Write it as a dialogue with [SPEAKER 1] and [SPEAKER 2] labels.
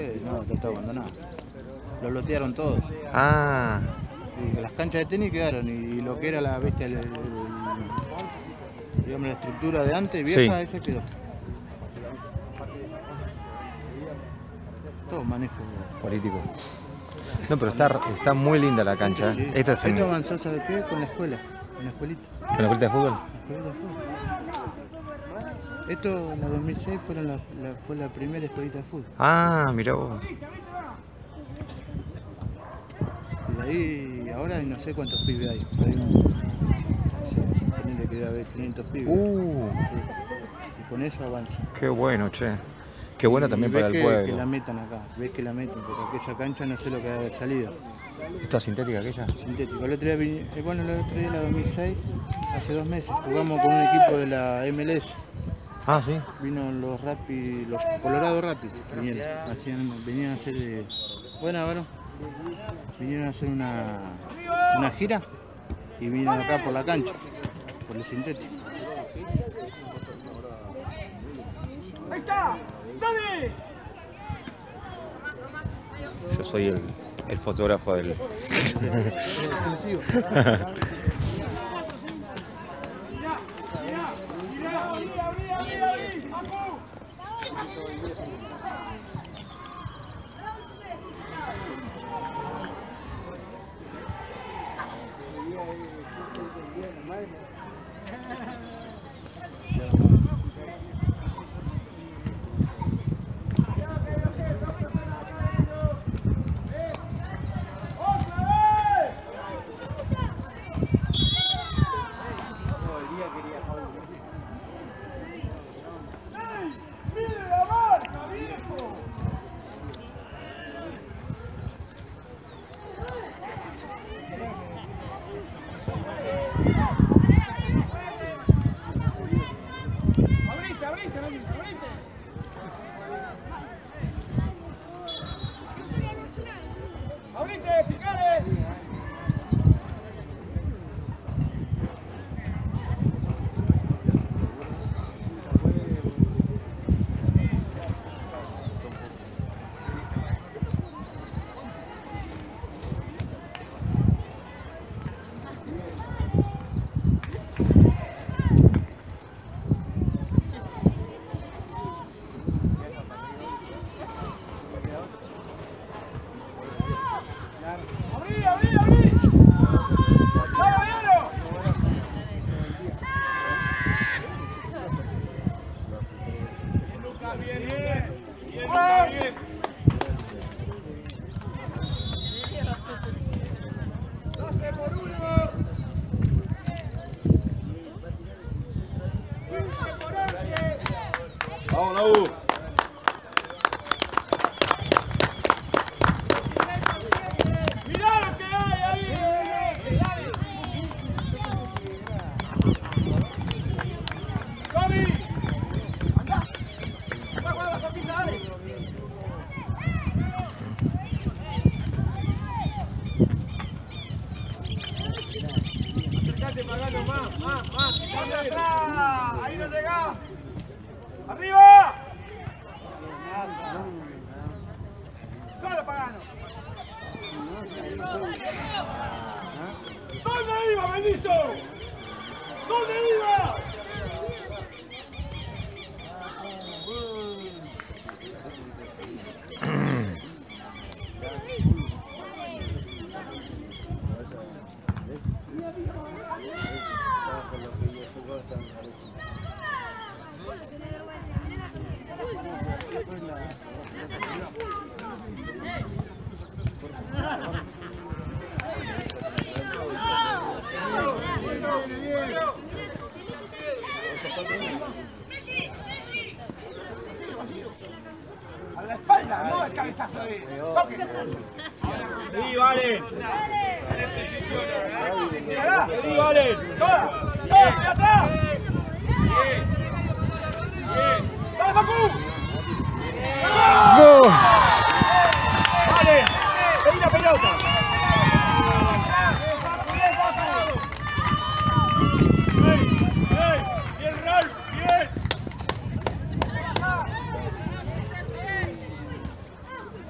[SPEAKER 1] después no, está todo abandonado. Lo lotearon todo.
[SPEAKER 2] Ah,
[SPEAKER 1] Y las canchas de tenis quedaron y lo que era la bestia, digamos, la estructura de antes, vieja,
[SPEAKER 2] sí.
[SPEAKER 1] esa quedó. Todo manejo.
[SPEAKER 2] Político. No, pero está muy linda la cancha.
[SPEAKER 1] Sí.
[SPEAKER 2] Esta es
[SPEAKER 1] Esto avanzó, ¿sabes qué? Con la escuela, con la escuelita.
[SPEAKER 2] ¿con la escuelita de fútbol?
[SPEAKER 1] La escuelita de fútbol. Esto en la 2006 fue la primera escuelita de fútbol.
[SPEAKER 2] Ah, mirá vos.
[SPEAKER 1] Y de ahí, ahora no sé cuántos pibes hay. Hay no sé, ponele que debe haber 500 pibes. Sí. Y con eso avanza.
[SPEAKER 2] Qué bueno, che. Qué bueno también para el
[SPEAKER 1] Que
[SPEAKER 2] pueblo.
[SPEAKER 1] la metan acá, ves que la meten, porque aquella cancha no sé lo que da de salida.
[SPEAKER 2] ¿Esta sintética aquella?
[SPEAKER 1] Sintético. El otro día, bueno, el otro día, la 2006, hace 2 meses, jugamos con un equipo de la MLS.
[SPEAKER 2] Ah, sí.
[SPEAKER 1] Vino los Colorado Rapid, venían a hacer, bueno, vinieron a hacer una gira y vinieron acá por la cancha, por el sintético.
[SPEAKER 3] ¡Ahí está! ¡Dale!
[SPEAKER 2] Yo soy el fotógrafo del...
[SPEAKER 1] Exclusivo.
[SPEAKER 3] ¡Ahí no llega! ¡Arriba! ¡Solo Pagano! ¿Dónde iba, Benicio? ¿Dónde iba? A la espalda, no el cabezazo de toque.
[SPEAKER 4] Sí, vale.
[SPEAKER 3] Sí, vale. ¡Toda! ¡Toda! ¡Atrás! ¡Dale, Facu!
[SPEAKER 2] ¡Gol!
[SPEAKER 4] Vale. Pedí la pelota.
[SPEAKER 3] ¡Bien, Ralf! ¡Bien!